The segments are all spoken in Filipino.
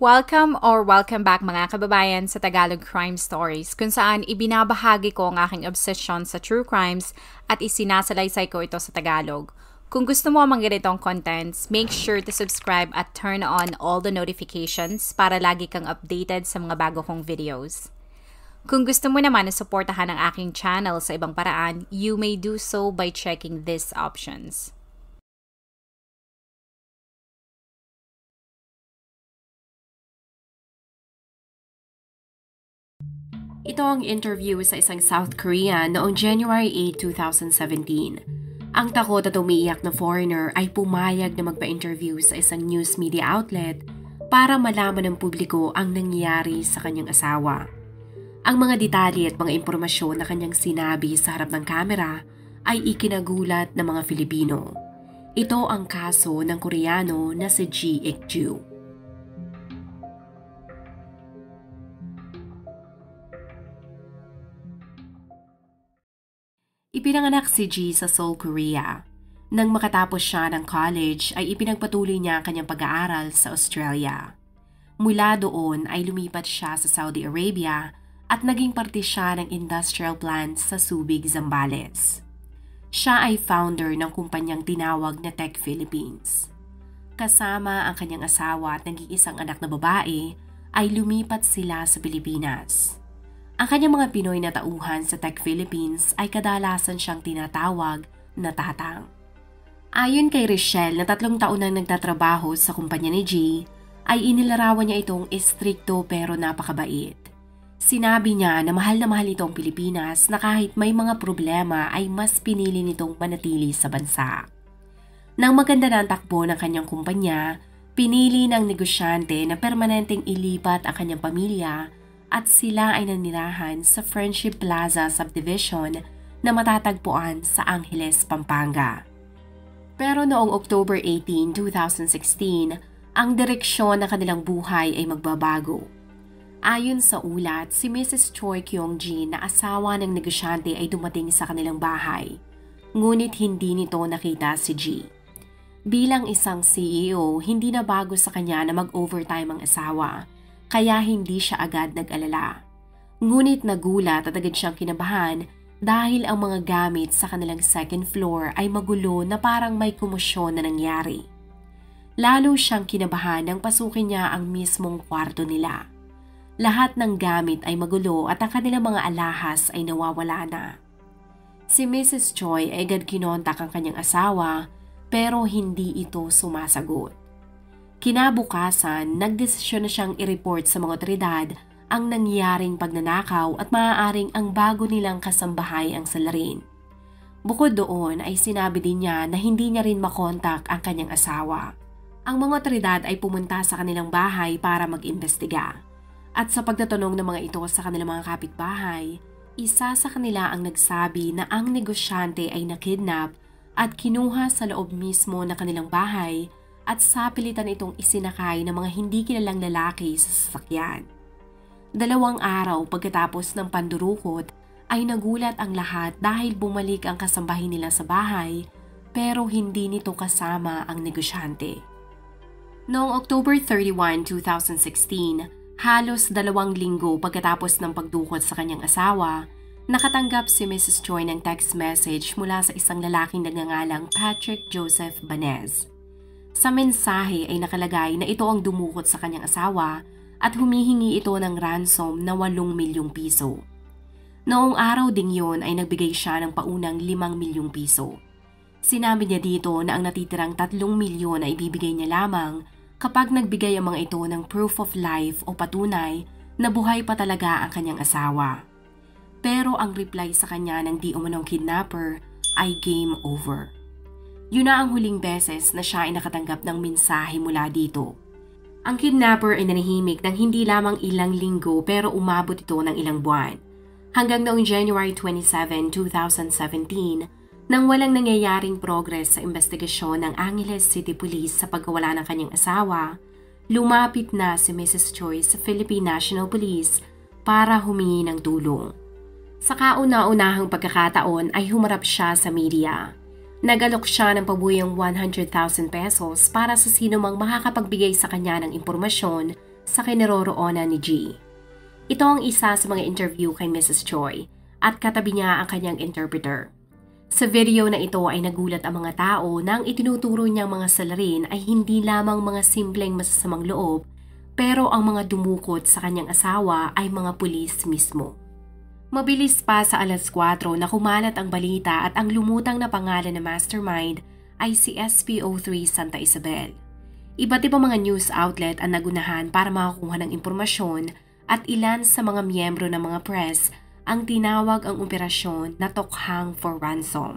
Welcome back mga kababayan sa Tagalog Crime Stories, kung saan ibinabahagi ko ang aking obsession sa true crimes at isinasalaysay ko ito sa Tagalog. Kung gusto mo ang mga ganitong contents, make sure to subscribe at turn on all the notifications para lagi kang updated sa mga bago kong videos. Kung gusto mo naman na suportahan ang aking channel sa ibang paraan, you may do so by checking these options. Ito ang interview sa isang South Korean noong January 8, 2017. Ang takot at umiiyak na foreigner ay pumayag na magpa-interview sa isang news media outlet para malaman ng publiko ang nangyari sa kanyang asawa. Ang mga detalye at mga impormasyon na kanyang sinabi sa harap ng kamera ay ikinagulat ng mga Filipino. Ito ang kaso ng Koreano na si Ji Ik-ju. Ipinanganak si Ji sa Seoul, Korea. Nang makatapos siya ng college ay ipinagpatuloy niya ang kanyang pag-aaral sa Australia. Mula doon ay lumipat siya sa Saudi Arabia at naging parte siya ng industrial plant sa Subic, Zambales. Siya ay founder ng kumpanyang tinawag na Tech Philippines. Kasama ang kanyang asawa at nag-iisang anak na babae ay lumipat sila sa Pilipinas. Ang kanyang mga Pinoy na tauhan sa Tech Philippines ay kadalasan siyang tinatawag na tatang. Ayon kay Richelle na 3 taon nang nagtatrabaho sa kumpanya ni G, ay inilarawan niya itong istrikto pero napakabait. Sinabi niya na mahal itong Pilipinas na kahit may mga problema ay mas pinili nitong manatili sa bansa. Nang maganda na ang takbo ng kanyang kumpanya, pinili ng negosyante na permanenteng ilipat ang kanyang pamilya at sila ay nanirahan sa Friendship Plaza Subdivision na matatagpuan sa Angeles, Pampanga. Pero noong October 18, 2016, ang direksyon ng kanilang buhay ay magbabago. Ayon sa ulat, si Mrs. Choi Kyung-jin na asawa ng negosyante ay dumating sa kanilang bahay, ngunit hindi nito nakita si G. Bilang isang CEO, hindi na bago sa kanya na mag-overtime ang asawa, kaya hindi siya agad nag-alala. Ngunit nagulat at agad siyang kinabahan dahil ang mga gamit sa kanilang second floor ay magulo na parang may komosyon na nangyari. Lalo siyang kinabahan nang pasukin niya ang mismong kwarto nila. Lahat ng gamit ay magulo at ang kanilang mga alahas ay nawawala na. Si Mrs. Choi ay agad kinontak ang kanyang asawa pero hindi ito sumasagot. Kinabukasan, nagdesisyon na siyang i-report sa mga otoridad ang nangyaring pagnanakaw at maaaring ang bago nilang kasambahay ang salarin. Bukod doon ay sinabi din niya na hindi niya rin makontak ang kanyang asawa. Ang mga otoridad ay pumunta sa kanilang bahay para mag-imbestiga. At sa pagtatanong ng mga ito sa kanilang mga kapitbahay, isa sa kanila ang nagsabi na ang negosyante ay nakidnap at kinuha sa loob mismo ng kanilang bahay at sapilitan itong isinakay ng mga hindi kilalang lalaki sa sasakyan. 2 araw pagkatapos ng pandurukot ay nagulat ang lahat dahil bumalik ang kasambahay nila sa bahay pero hindi nito kasama ang negosyante. Noong October 31, 2016, halos 2 linggo pagkatapos ng pagdukot sa kanyang asawa, nakatanggap si Mrs. Choi ng text message mula sa isang lalaking nagngangalang Patrick Joseph Banez. Sa mensahe ay nakalagay na ito ang dumukot sa kanyang asawa at humihingi ito ng ransom na 8 milyong piso. Noong araw ding yon ay nagbigay siya ng paunang 5 milyong piso. Sinabi niya dito na ang natitirang 3 milyon ay ibibigay niya lamang kapag nagbigay ang mga ito ng proof of life o patunay na buhay pa talaga ang kanyang asawa. Pero ang reply sa kanya ng di umanong kidnapper ay game over. Yun na ang huling beses na siya ay nakatanggap ng mensahe mula dito. Ang kidnapper ay nanahimik ng hindi lamang ilang linggo pero umabot ito ng ilang buwan. Hanggang noong January 27, 2017, nang walang nangyayaring progress sa investigasyon ng Angeles City Police sa pagkawala ng kanyang asawa, lumapit na si Mrs. Choi sa Philippine National Police para humingi ng tulong. Sa kauna-unahang pagkakataon ay humarap siya sa media. Nag-alok siya ng pabuyang 100,000 pesos para sa sino mang makakapagbigay sa kanya ng impormasyon sa kinaroroonan ni G. Ito ang isa sa mga interview kay Mrs. Choi at katabi niya ang kanyang interpreter. Sa video na ito ay nagulat ang mga tao nang itinuturo niyang mga salarin ay hindi lamang mga simpleng masasamang loob, pero ang mga dumukot sa kanyang asawa ay mga pulis mismo. Mabilis pa sa 4:00 na kumalat ang balita at ang lumutang na pangalan na mastermind ay si SPO3 Santa Isabel. Iba't ibang mga news outlet ang nagunahan para makakuha ng impormasyon at ilan sa mga miyembro ng mga press ang tinawag ang operasyon na Tokhang for Ransom.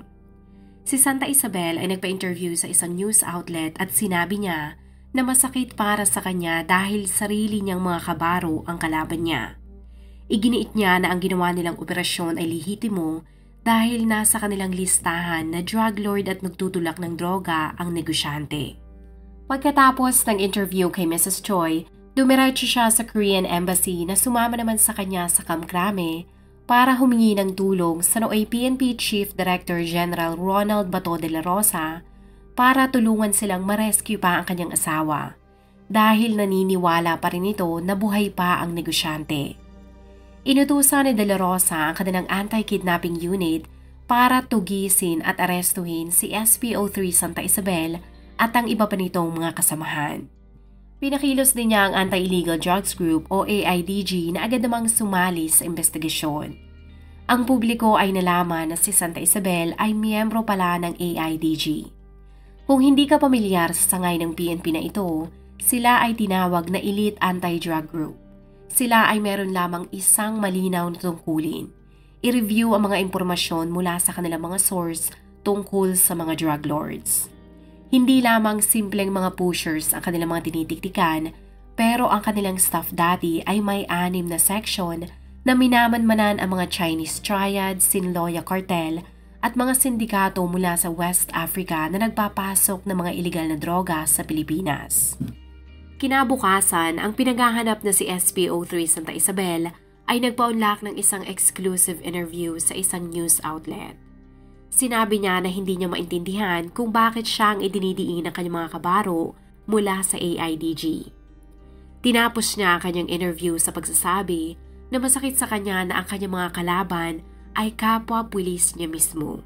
Si Santa Isabel ay nagpa-interview sa isang news outlet at sinabi niya na masakit para sa kanya dahil sarili niyang mga kabaro ang kalaban niya. Iginiit niya na ang ginawa nilang operasyon ay lehitimo dahil nasa kanilang listahan na drug lord at nagtutulak ng droga ang negosyante. Pagkatapos ng interview kay Mrs. Choi, dumiretso siya sa Korean Embassy na sumama naman sa kanya sa Camp Crame para humingi ng tulong sa nooy PNP Chief Director General Ronald Bato de la Rosa para tulungan silang ma-rescue pa ang kanyang asawa dahil naniniwala pa rin ito na buhay pa ang negosyante. Inutusan ni de la Rosa ang kanilang anti-kidnapping unit para tugisin at arestuhin si SPO3 Santa Isabel at ang iba pa nitong mga kasamahan. Pinakilos din niya ang Anti-Illegal Drugs Group o AIDG na agad namang sumali sa investigasyon. Ang publiko ay nalaman na si Santa Isabel ay miyembro pala ng AIDG. Kung hindi ka pamilyar sa sangay ng PNP na ito, sila ay tinawag na Elite Anti-Drug Group. Sila ay meron lamang isang malinaw na tungkulin. I-review ang mga impormasyon mula sa kanilang mga source tungkol sa mga drug lords. Hindi lamang simpleng mga pushers ang kanilang mga tinitiktikan, pero ang kanilang staff dati ay may 6 na section na minamanmanan ang mga Chinese Triad, Sinloya Cartel at mga sindikato mula sa West Africa na nagpapasok ng mga ilegal na droga sa Pilipinas. Kinabukasan, ang pinaghahanap na si SPO3 Santa Isabel ay nagpaunlak ng isang exclusive interview sa isang news outlet. Sinabi niya na hindi niya maintindihan kung bakit siya ang idinidiin ng kanyang mga kabaro mula sa AIDG. Tinapos niya ang kanyang interview sa pagsasabi na masakit sa kanya na ang kanyang mga kalaban ay kapwa-pulis niya mismo.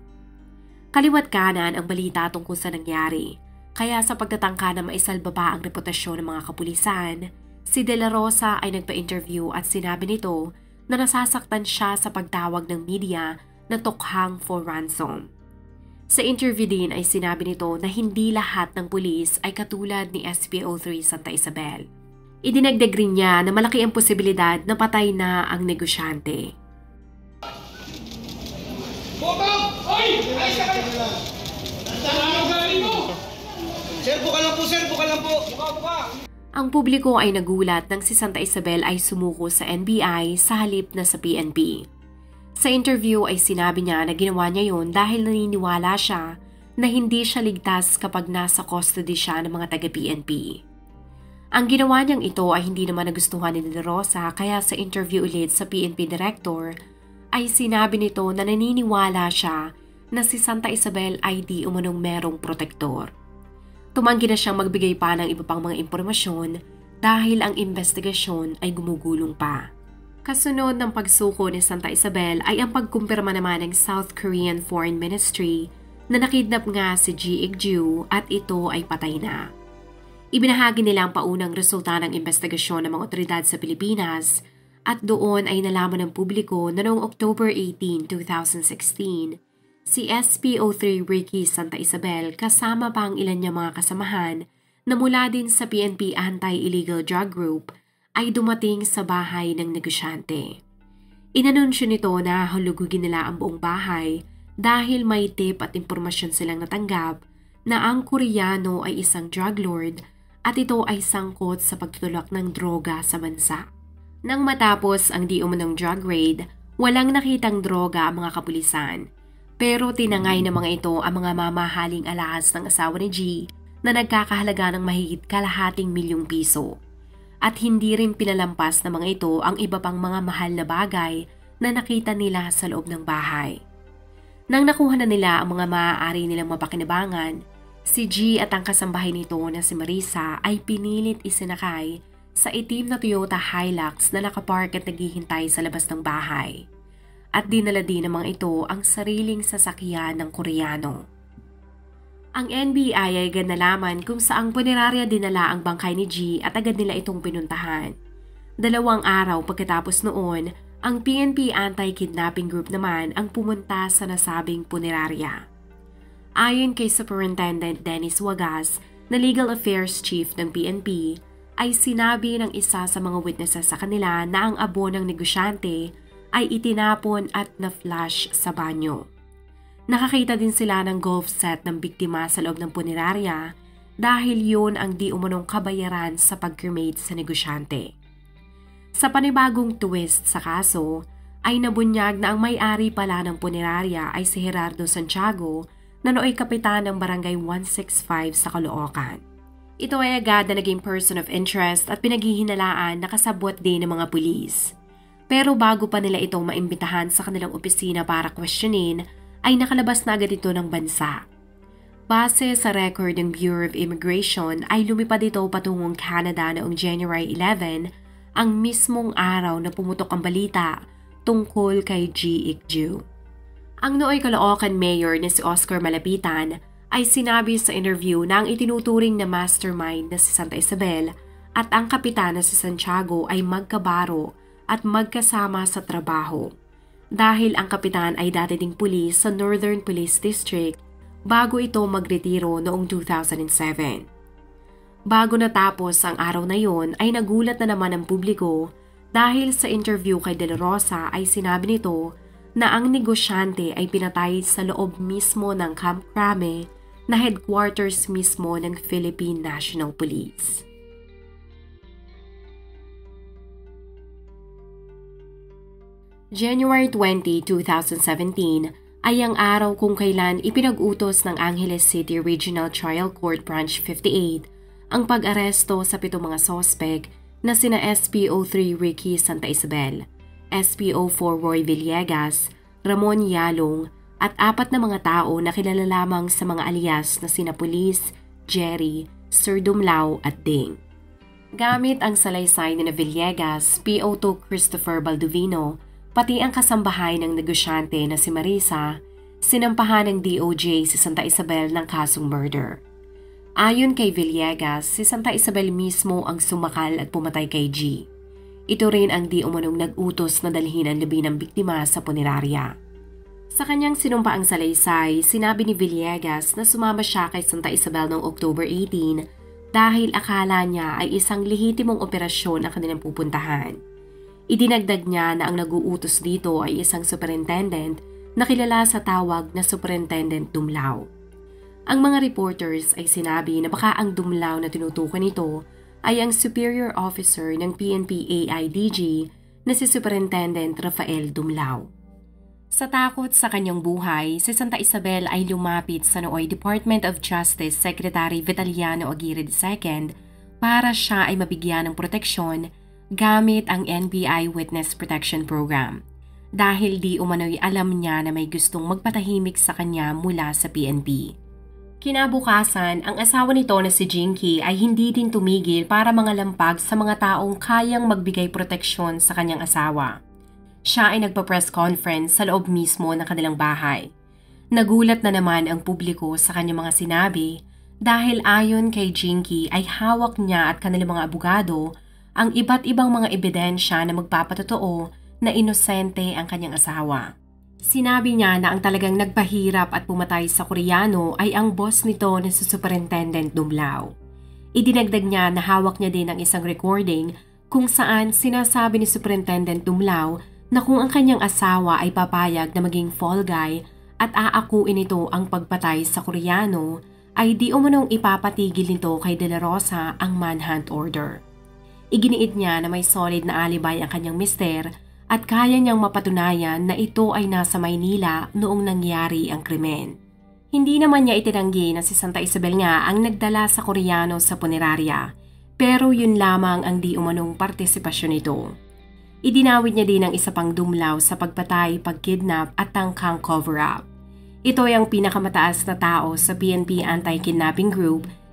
Kaliwat kanan ang balita tungkol sa nangyari, kaya sa pagtatangka na maisalba pa ang reputasyon ng mga kapulisan, si De La Rosa ay nagpa-interview at sinabi nito na nasasaktan siya sa pagtawag ng media na Tokhang for Ransom. Sa interview din ay sinabi nito na hindi lahat ng pulis ay katulad ni SPO3 Santa Isabel. Idinagdag rin niya na malaki ang posibilidad na patay na ang negosyante. Sir, buka lang po, sir. Buka lang po. Buka. Ang publiko ay nagulat nang si Santa Isabel ay sumuko sa NBI sa halip na sa PNP. Sa interview ay sinabi niya na ginawa niya yun dahil naniniwala siya na hindi siya ligtas kapag nasa custody siya ng mga taga-PNP. Ang ginawa niyang ito ay hindi naman nagustuhan ni De La Rosa kaya sa interview ulit sa PNP Director ay sinabi nito na naniniwala siya na si Santa Isabel ay di umanong merong protektor. Tumanggi na siyang magbigay pa ng iba pang mga impormasyon dahil ang investigasyon ay gumugulong pa. Kasunod ng pagsuko ni Santa Isabel ay ang pagkumpirma naman ng South Korean Foreign Ministry na nakidnap nga si G. Ik-ju at ito ay patay na. Ibinahagi nila ang paunang resulta ng investigasyon ng mga otoridad sa Pilipinas at doon ay nalaman ng publiko na noong October 18, 2016, si SPO3 Ricky Santa Isabel kasama pa ang ilan niyang mga kasamahan na mula din sa PNP Anti-Illegal Drug Group ay dumating sa bahay ng negosyante. Inanunsyo nito na hulugugin nila ang buong bahay dahil may tip at impormasyon silang natanggap na ang Koreano ay isang drug lord at ito ay sangkot sa pagtutulak ng droga sa bansa. Nang matapos ang di umanong drug raid, walang nakitang droga ang mga kapulisan. Pero tinangay ng mga ito ang mga mamahaling alahas ng asawa ni G na nagkakahalaga ng mahigit kalahating milyong piso. At hindi rin pinalampas ng mga ito ang iba pang mga mahal na bagay na nakita nila sa loob ng bahay. Nang nakuha na nila ang mga maaari nilang mapakinabangan, si G at ang kasambahay nito na si Marisa ay pinilit isinakay sa itim na Toyota Hilux na nakapark at naghihintay sa labas ng bahay. At dinala din ng mga ito ang sariling sasakyan ng Koreano. Ang NBI ay agad nalaman kung saang punerarya dinala ang bangkay ni G at agad nila itong pinuntahan. 2 araw pagkatapos noon, ang PNP Anti-Kidnapping Group naman ang pumunta sa nasabing punerarya. Ayon kay Superintendent Dennis Wagas, na Legal Affairs Chief ng PNP, ay sinabi ng isa sa mga witnesses sa kanila na ang abo ng negosyante ay itinapon at na-flash sa banyo. Nakakita din sila ng golf set ng biktima sa loob ng punerarya dahil yun ang di umunong kabayaran sa pag-cremate sa negosyante. Sa panibagong twist sa kaso, ay nabunyag na ang may-ari pala ng punerarya ay si Gerardo Santiago na nooy kapitan ng Barangay 165 sa Caloocan. Ito ay agad na naging person of interest at pinaghihinalaan na kasabwat din ng mga pulis. Pero bago pa nila itong maimbitahan sa kanilang opisina para questionin, ay nakalabas na agad ito ng bansa. Base sa record ng Bureau of Immigration ay lumipad ito patungong Canada noong January 11, ang mismong araw na pumutok ang balita tungkol kay G. Ikju. Ang nooy Caloocan Mayor na si Oscar Malapitan ay sinabi sa interview na ang itinuturing na mastermind na si Santa Isabel at ang kapitan na si Santiago ay magkabaro at magkasama sa trabaho dahil ang kapitan ay dati ding pulis sa Northern Police District bago ito magretiro noong 2007. Bago natapos ang araw na yon ay nagulat na naman ang publiko dahil sa interview kay De La Rosa ay sinabi nito na ang negosyante ay pinatay sa loob mismo ng Camp Crame na headquarters mismo ng Philippine National Police. January 20, 2017 ay ang araw kung kailan ipinag-utos ng Angeles City Regional Trial Court Branch 58 ang pag-aresto sa 7 mga sospek na sina SPO3 Ricky Santa Isabel, SPO4 Roy Villegas, Ramon Yalong at 4 na mga tao na kilala lamang sa mga alias na sina Police, Jerry, Sir Dumlao at Ding. Gamit ang salaysay ni Villegas, PO2 Christopher Baldovino, pati ang kasambahay ng negosyante na si Marisa, sinampahan ng DOJ si Santa Isabel ng kasong murder. Ayon kay Villegas, si Santa Isabel mismo ang sumakal at pumatay kay G. Ito rin ang di umunong nag-utos na dalhin ang labi ng biktima sa punerarya. Sa kanyang sinumpaang salaysay, sinabi ni Villegas na sumama siya kay Santa Isabel noong October 18 dahil akala niya ay isang lehitimong operasyon ang kanilang pupuntahan. Idinagdag niya na ang nag-uutos dito ay isang superintendent na kilala sa tawag na Superintendent Dumlao. Ang mga reporters ay sinabi na baka ang Dumlao na tinutukan nito ay ang superior officer ng PNP AIDG na si Superintendent Rafael Dumlao. Sa takot sa kanyang buhay, si Santa Isabel ay lumapit sa nooy Department of Justice Secretary Vitaliano Aguirre II para siya ay mabigyan ng proteksyon gamit ang NBI Witness Protection Program dahil di umano'y alam niya na may gustong magpatahimik sa kanya mula sa PNP. Kinabukasan, ang asawa nito na si Jinky ay hindi din tumigil para mangalampag sa mga taong kayang magbigay proteksyon sa kanyang asawa. Siya ay nagpa-press conference sa loob mismo ng kanilang bahay. Nagulat na naman ang publiko sa kanyang mga sinabi dahil ayon kay Jinky ay hawak niya at kanilang mga abogado ang iba't ibang mga ebidensya na magpapatotoo na inosente ang kanyang asawa. Sinabi niya na ang talagang nagpahirap at pumatay sa Koreano ay ang boss nito na si Superintendent Dumlao. Idinagdag niya na hawak niya din ang isang recording kung saan sinasabi ni Superintendent Dumlao na kung ang kanyang asawa ay papayag na maging fall guy at aakuin ito ang pagpatay sa Koreano, ay di umunong ipapatigil nito kay De La Rosa ang manhunt order. Iginiit niya na may solid na alibay ang kanyang mister at kaya niyang mapatunayan na ito ay nasa Maynila noong nangyari ang krimen. Hindi naman niya itinanggi na si Santa Isabel nga ang nagdala sa Koreano sa punerarya, pero yun lamang ang di umanong partisipasyon nito. Idinawit niya din ang isa pang Dumlao sa pagpatay, pagkidnap at tangkang cover-up. Ito ay ang pinakamataas na tao sa PNP Anti-Kidnapping Group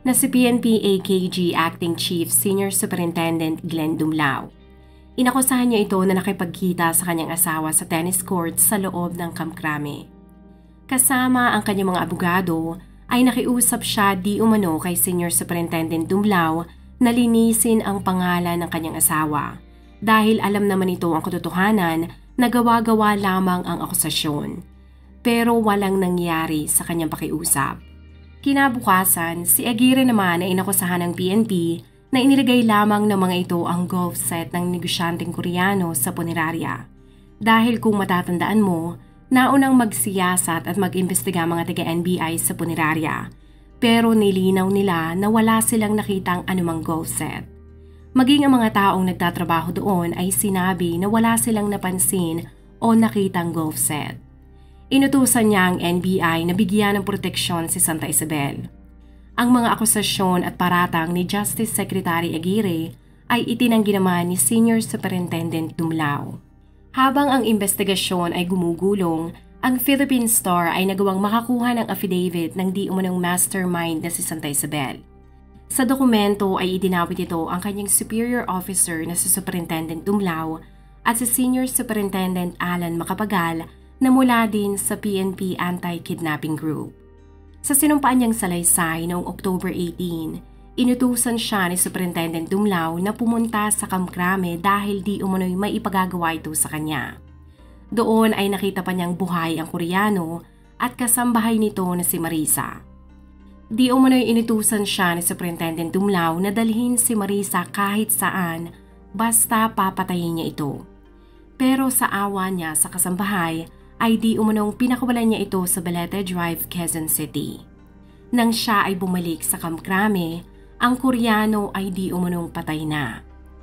na si PNP AKG Acting Chief Senior Superintendent Glenn Dumlao. Inakusahan niya ito na nakipagkita sa kanyang asawa sa tennis court sa loob ng Camp Crame. Kasama ang kanyang mga abogado ay nakiusap siya di umano kay Senior Superintendent Dumlao na linisin ang pangalan ng kanyang asawa dahil alam naman ito ang katotohanan na gawa-gawa lamang ang akusasyon. Pero walang nangyari sa kanyang pakiusap. Kinabukasan, si Aguirre naman ay inakusahan ng PNP na inilagay lamang ng mga ito ang golf set ng negosyanteng Koreano sa punerarya. Dahil kung matatandaan mo, naunang magsiyasat at mag-imbestiga mga taga-NBI sa punerarya. Pero nilinaw nila na wala silang nakitang anumang golf set. Maging ang mga taong nagtatrabaho doon ay sinabi na wala silang napansin o nakitang golf set. Inutusan niya ang NBI na bigyan ng proteksyon si Santa Isabel. Ang mga akusasyon at paratang ni Justice Secretary Aguirre ay itinanggi naman ni Senior Superintendent Dumlao. Habang ang investigasyon ay gumugulong, ang Philippine Star ay nagawang makakuha ng affidavit ng di umanong mastermind na si Santa Isabel. Sa dokumento ay idinawit ito ang kanyang superior officer na si Superintendent Dumlao at si Senior Superintendent Alan Macapagal na mula din sa PNP Anti-Kidnapping Group. Sa sinumpaan niyang salaysay noong October 18, inutusan siya ni Superintendent Dumlao na pumunta sa Camp Crame dahil di umano'y may ipagagawa ito sa kanya. Doon ay nakita pa niyang buhay ang Koreano at kasambahay nito na si Marisa. Di umano'y inutusan siya ni Superintendent Dumlao na dalhin si Marisa kahit saan basta papatayin niya ito. Pero sa awa niya sa kasambahay, ay di umanong pinakawalan niya ito sa Balete Drive, Quezon City. Nang siya ay bumalik sa Camp Crame, ang Koreano ay di umanong patay na.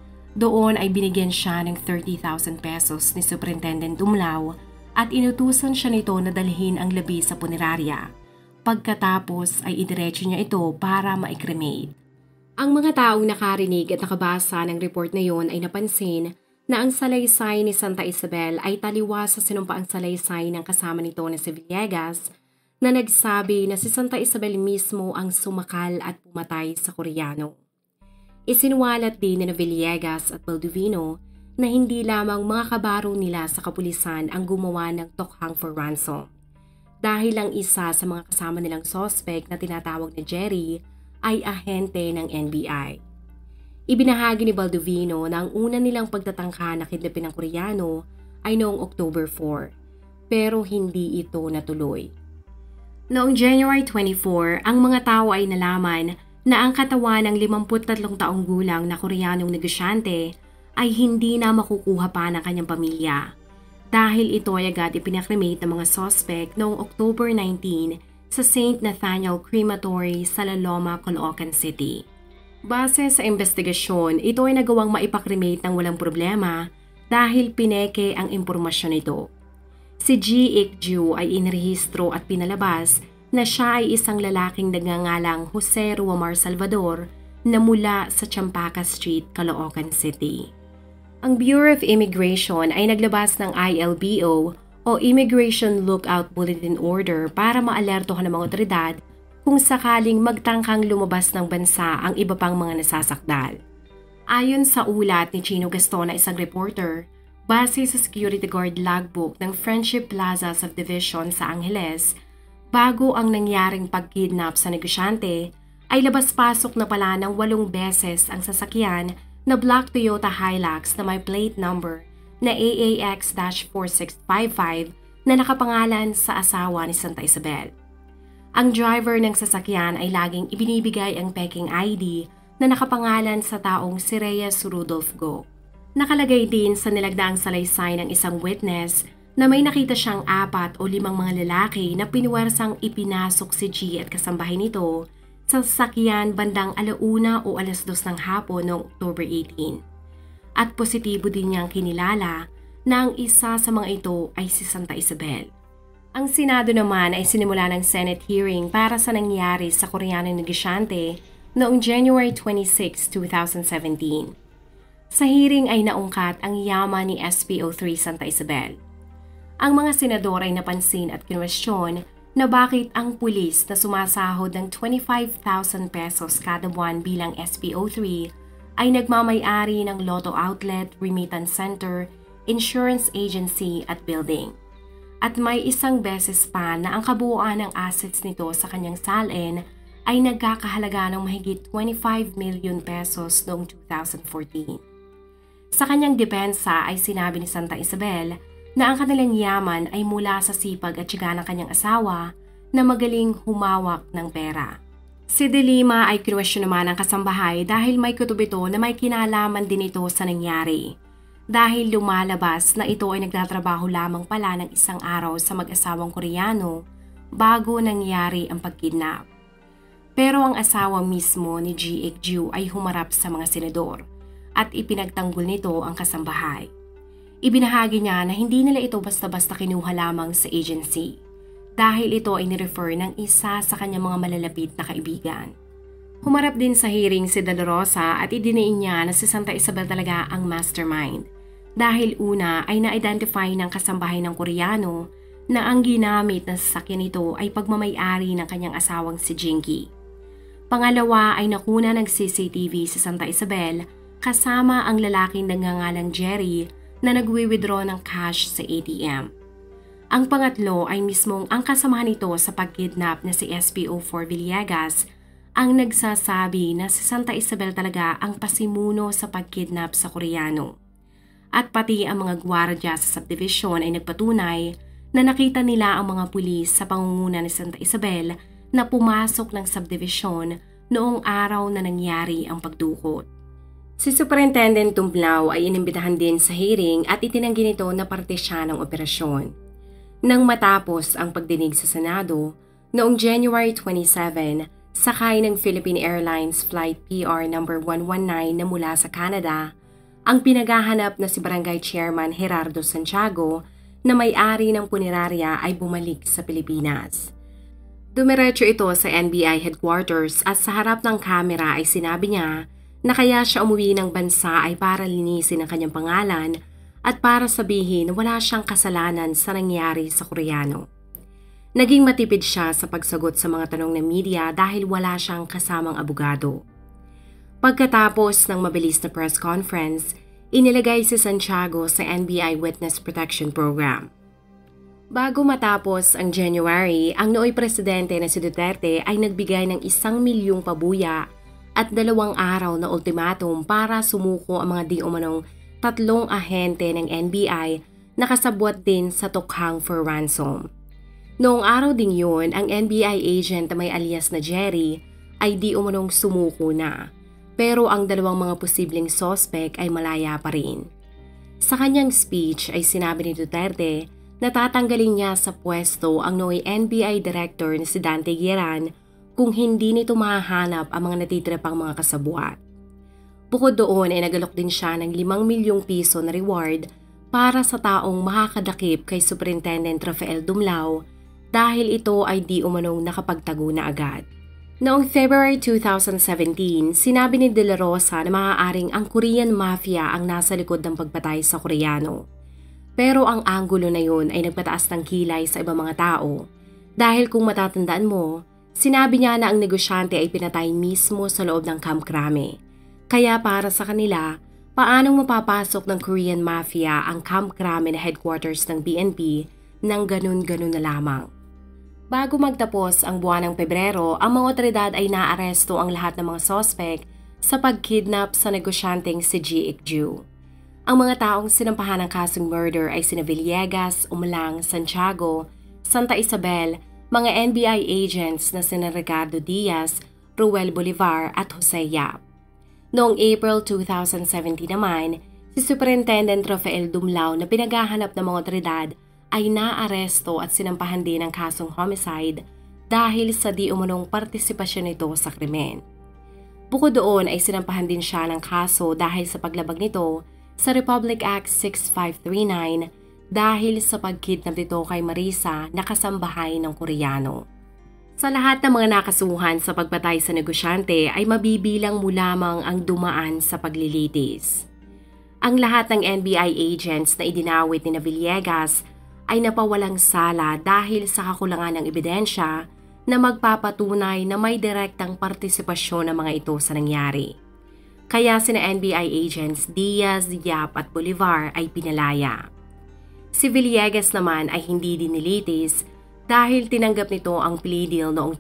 Doon ay binigyan siya ng 30,000 pesos ni Superintendent Dumlao at inutusan siya nito na dalhin ang labi sa punerarya. Pagkatapos ay idiretso niya ito para ma-cremate. Ang mga taong nakarinig at nakabasa ng report na yon ay napansin na ang salaysay ni Santa Isabel ay taliwas sa sinumpaang salaysay ng kasama nito na si Villegas na nagsabi na si Santa Isabel mismo ang sumakal at pumatay sa Koreano. Isinuwalat din ni Villegas at Baldovino na hindi lamang mga kabaro nila sa kapulisan ang gumawa ng tokhang for ransom. Dahil ang isa sa mga kasama nilang suspect na tinatawag na Jerry ay ahente ng NBI. Ibinahagi ni Baldovino na ang una nilang pagtatangka na kidnapin ng Koreano ay noong October 4, pero hindi ito natuloy. Noong January 24, ang mga tao ay nalaman na ang katawan ng 53 taong gulang na Koreanong negosyante ay hindi na makukuha pa ng kanyang pamilya dahil ito ay agad ipinakremate ng mga suspect noong October 19 sa St. Nathaniel Crematory sa La Loma, Caloocan City. Base sa investigasyon, ito ay nagawang maipakremate ng walang problema dahil pineke ang impormasyon nito. Si G. Ik-ju ay inrehistro at pinalabas na siya ay isang lalaking nagngangalang Jose Ruamar Salvador na mula sa Champaka Street, Caloocan City. Ang Bureau of Immigration ay naglabas ng ILBO o Immigration Lookout Bulletin Order para maalertohan ng mga otoridad kung sakaling magtangkang lumabas ng bansa ang iba pang mga nasasakdal. Ayon sa ulat ni Chino Gaston na isang reporter, base sa security guard logbook ng Friendship Plaza Subdivision sa Angeles, bago ang nangyaring pagkidnap sa negosyante, ay labas-pasok na pala ng 8 beses ang sasakyan na black Toyota Hilux na may plate number na AAX-4655 na nakapangalan sa asawa ni Santa Isabel. Ang driver ng sasakyan ay laging ibinibigay ang peking ID na nakapangalan sa taong si Reyes Rudolph Go. Nakalagay din sa nilagdaang salaysay ng isang witness na may nakita siyang 4 o 5 mga lalaki na pinuwersang ipinasok si G at kasambahay nito sa sasakyan bandang 1:00 o 2:00 ng hapon noong October 18. At positibo din niyang kinilala na ang isa sa mga ito ay si Santa Isabel. Ang Senado naman ay sinimula ng Senate hearing para sa nangyari sa Koreanong negosyante noong January 26, 2017. Sa hearing ay naungkat ang yaman ni SPO3 Santa Isabel. Ang mga senador ay napansin at kinwestiyon na bakit ang pulis na sumasahod ng 25,000 pesos kada buwan bilang SPO3 ay nagmamay-ari ng Lotto Outlet, Remittance Center, Insurance Agency at Building. At may isang beses pa na ang kabuuan ng assets nito sa kanyang salin ay nagkakahalaga ng mahigit 25 million pesos noong 2014. Sa kanyang depensa ay sinabi ni Santa Isabel na ang kanilang yaman ay mula sa sipag at tiyaga ng kanyang asawa na magaling humawak ng pera. Si De Lima ay kinuwestiyon naman ang kasambahay dahil may kutob ito na may kinalaman din ito sa nangyari. Dahil lumalabas na ito ay nagtatrabaho lamang pala ng isang araw sa mag-asawang Koreano bago nangyari ang pagkidnap. Pero ang asawa mismo ni Ji Ik-ju ay humarap sa mga senador at ipinagtanggol nito ang kasambahay. Ibinahagi niya na hindi nila ito basta-basta kinuha lamang sa agency dahil ito ay nirefer ng isa sa kanyang mga malalapit na kaibigan. Humarap din sa hearing si De La Rosa at idiniin niya na si Santa Isabel talaga ang mastermind dahil una ay na-identify ng kasambahay ng Koreano na ang ginamit na sasakyan nito ay pagmamay-ari ng kanyang asawang si Jinky. Pangalawa ay nakuna ng CCTV si Santa Isabel kasama ang lalaking nagngangalang Jerry na nagwi-withdraw ng cash sa ATM. Ang pangatlo ay mismong ang kasamahan nito sa pagkidnap na si SPO4 Villegas ang nagsasabi na si Santa Isabel talaga ang pasimuno sa pagkidnap sa Koreano. At pati ang mga gwardya sa subdivision ay nagpatunay na nakita nila ang mga pulis sa pangunguna ni Santa Isabel na pumasok ng subdivision noong araw na nangyari ang pagdukot. Si Superintendent Tumblao ay inimbitahan din sa hearing at itinanggi nito na parte siya ng operasyon. Nang matapos ang pagdinig sa Senado, noong January 27, sakay ng Philippine Airlines Flight PR number 119 na mula sa Canada, ang pinaghahanap na si Barangay Chairman Gerardo Santiago na may-ari ng punerarya ay bumalik sa Pilipinas. Dumiretso ito sa NBI headquarters at sa harap ng kamera ay sinabi niya na kaya siya umuwi ng bansa ay para linisin ang kanyang pangalan at para sabihin na wala siyang kasalanan sa nangyari sa Koreano. Naging matipid siya sa pagsagot sa mga tanong ng media dahil wala siyang kasamang abogado. Pagkatapos ng mabilis na press conference, inilagay si Santiago sa NBI Witness Protection Program. Bago matapos ang January, ang nooy presidente na si Duterte ay nagbigay ng 1 milyong pabuya at 2 araw na ultimatum para sumuko ang mga di umanong 3 ahente ng NBI na kasabwat din sa tukhang for ransom. Noong araw ding yun, ang NBI agent na may alias na Jerry ay di umanong sumuko na, pero ang 2 mga posibleng suspect ay malaya pa rin. Sa kanyang speech ay sinabi ni Duterte na tatanggalin niya sa pwesto ang nooy NBI Director na si Dante Gueran kung hindi nito mahahanap ang mga natitira pang mga kasabwat. Bukod doon ay nagalok din siya ng 5 milyong piso na reward para sa taong makakadakip kay Superintendent Rafael Dumlao dahil ito ay di umanong nakapagtago na agad. Noong February 2017, sinabi ni De La Rosa na maaaring ang Korean Mafia ang nasa likod ng pagpatay sa Koreano. Pero ang anggulo na yun ay nagpataas ng kilay sa ibang mga tao dahil kung matatandaan mo, sinabi niya na ang negosyante ay pinatay mismo sa loob ng Camp Crame. Kaya para sa kanila, paanong mapapasok ng Korean Mafia ang Camp Crame na headquarters ng PNP nang ganun-ganun na lamang. Bago magtapos ang buwan ng Pebrero, ang mga otoridad ay naaresto ang lahat ng mga suspect sa pagkidnap sa negosyanteng si Ji Ik-ju. Ang mga taong sinampahan ng kasong murder ay sina Villegas, Umlang, Santiago, Santa Isabel, mga NBI agents na sina Ricardo Diaz, Ruel Bolivar at Jose Yap. Noong April 2017 naman, si Superintendent Rafael Dumlao na pinaghahanap ng mga otoridad ay naaresto at sinampahan din ng kasong homicide dahil sa di umunong partisipasyon nito sa krimen. Bukod doon ay sinampahan din siya ng kaso dahil sa paglabag nito sa Republic Act 6539 dahil sa pagkidnap nito kay Marisa na kasambahay ng Koreano. Sa lahat ng mga nakasuhan sa pagpatay sa negosyante ay mabibilang mo lamang ang dumaan sa paglilitis. Ang lahat ng NBI agents na idinawit ni Villegas ay napawalang sala dahil sa kakulangan ng ebidensya na magpapatunay na may direktang partisipasyon ng mga ito sa nangyari. Kaya sina NBI agents Diaz, Yap at Bolivar ay pinalaya. Si Villegas naman ay hindi din nilitis dahil tinanggap nito ang plea deal noong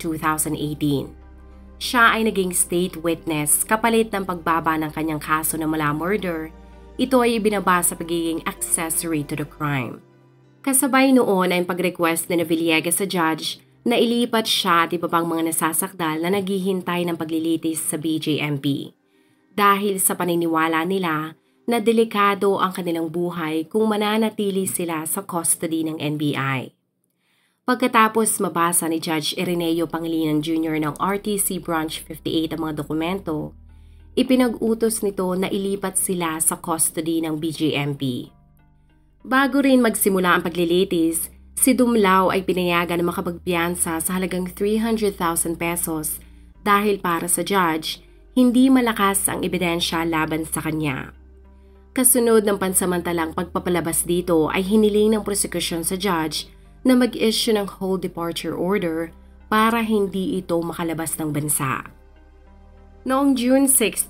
2018. Siya ay naging state witness kapalit ng pagbaba ng kanyang kaso na mala murder. Ito ay ibinaba sa pagiging accessory to the crime. Kasabay noon ay pag-request ni Villegas sa judge na ilipat siya at iba pang mga nasasakdal na naghihintay ng paglilitis sa BJMP. Dahil sa paniniwala nila na delikado ang kanilang buhay kung mananatili sila sa custody ng NBI. Pagkatapos mabasa ni Judge Ireneo Pangilinan Jr. ng RTC Branch 58 ang mga dokumento, ipinag-utos nito na ilipat sila sa custody ng BJMP. Bago rin magsimula ang paglilitis, si Dumlao ay pinayagan na makapagpiyansa sa halagang 300,000 pesos dahil para sa judge, hindi malakas ang ebidensya laban sa kanya. Kasunod ng pansamantalang pagpapalabas dito ay hiniling ng prosecution sa judge na mag-issue ng hold departure order para hindi ito makalabas ng bansa. Noong June 6,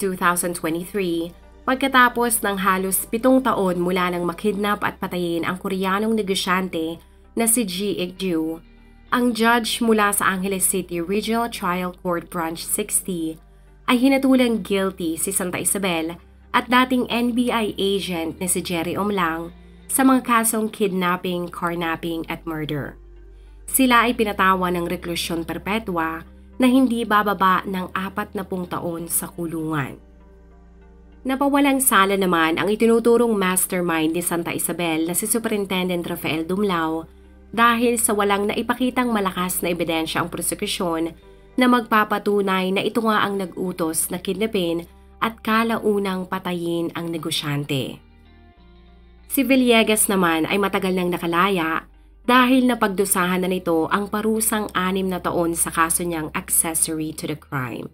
2023, pagkatapos ng halos 7 taon mula nang makidnap at patayin ang Koreanong negosyante na si Ji Ik-ju, ang judge mula sa Angeles City Regional Trial Court Branch 60 ay hinatulang guilty si Santa Isabel at dating NBI agent na si Jerry Omlang sa mga kasong kidnapping, carnapping at murder. Sila ay pinatawan ng reklusyon perpetua na hindi bababa ng 40 taon sa kulungan. Napawalang sala naman ang itinuturong mastermind ni Santa Isabel na si Superintendent Rafael Dumlao dahil sa walang naipakitang malakas na ebidensya ang prosekusyon na magpapatunay na ito nga ang nag-utos na kidnapin at kalaunang patayin ang negosyante. Si Villegas naman ay matagal nang nakalaya dahil napagdusahan na nito ang parusang 6 na taon sa kaso niyang accessory to the crime.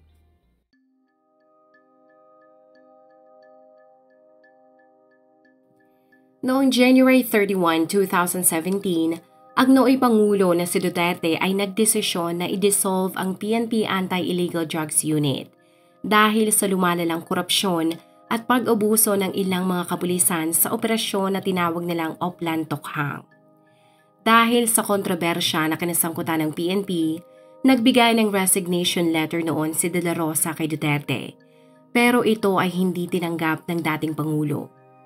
Noong January 31, 2017, ang nooy Pangulo na si Duterte ay nagdesisyon na i-dissolve ang PNP Anti-Illegal Drugs Unit dahil sa lumalalang korupsyon at pag-abuso ng ilang mga kapulisan sa operasyon na tinawag nilang Oplan Tokhang. Dahil sa kontrobersya na kinasangkutan ng PNP, nagbigay ng resignation letter noon si De La Rosa kay Duterte, pero ito ay hindi tinanggap ng dating Pangulo.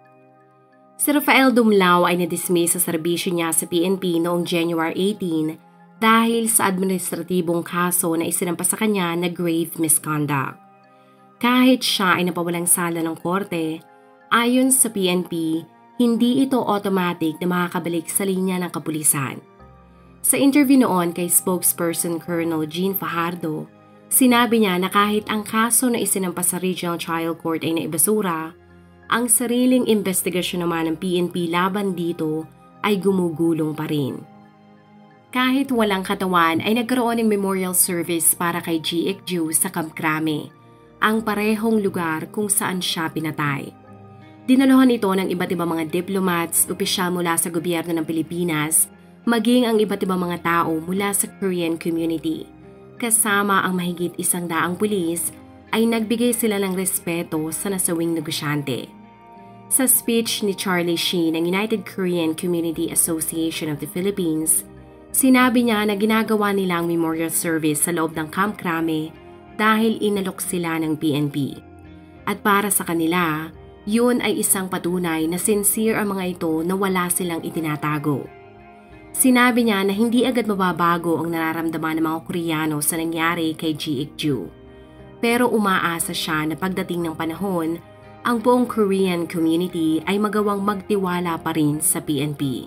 Si Rafael Dumlao ay na-dismiss sa serbisyo niya sa PNP noong January 18 dahil sa administratibong kaso na isinampa sa kanya na grave misconduct. Kahit siya ay napawalang sala ng korte, ayon sa PNP, hindi ito automatic na makakabalik sa linya ng kapulisan. Sa interview noon kay spokesperson Colonel Jean Fajardo, sinabi niya na kahit ang kaso na isinampa sa Regional Trial Court ay naibasura, ang sariling investigasyon naman ng PNP laban dito ay gumugulong pa rin. Kahit walang katawan ay nagkaroon ng memorial service para kay Ji Ik-ju sa Camp Crame, ang parehong lugar kung saan siya pinatay. Dinaluhan ito ng iba't ibang mga diplomats, opisyal mula sa gobyerno ng Pilipinas, maging ang iba't ibang mga tao mula sa Korean community. Kasama ang mahigit 100 pulis, ay nagbigay sila ng respeto sa nasawing negosyante. Sa speech ni Charlie Sheen ng United Korean Community Association of the Philippines, sinabi niya na ginagawa nila ang memorial service sa loob ng Camp Crame dahil inalok sila ng PNP. At para sa kanila, yun ay isang patunay na sincere ang mga ito na wala silang itinatago. Sinabi niya na hindi agad mababago ang nararamdaman ng mga Koreano sa nangyari kay Ji Ik-ju. Pero umaasa siya na pagdating ng panahon, ang buong Korean community ay magawang magtiwala pa rin sa PNP.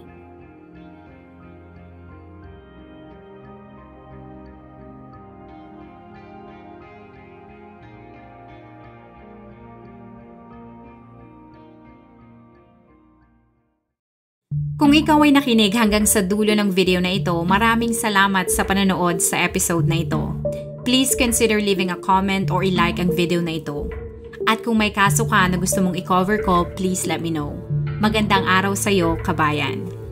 Kung ikaw ay nakinig hanggang sa dulo ng video na ito, maraming salamat sa panonood sa episode na ito. Please consider leaving a comment or i-like ang video na ito. At kung may kaso ka na gusto mong i-cover ko, please let me know. Magandang araw sa iyo, kabayan.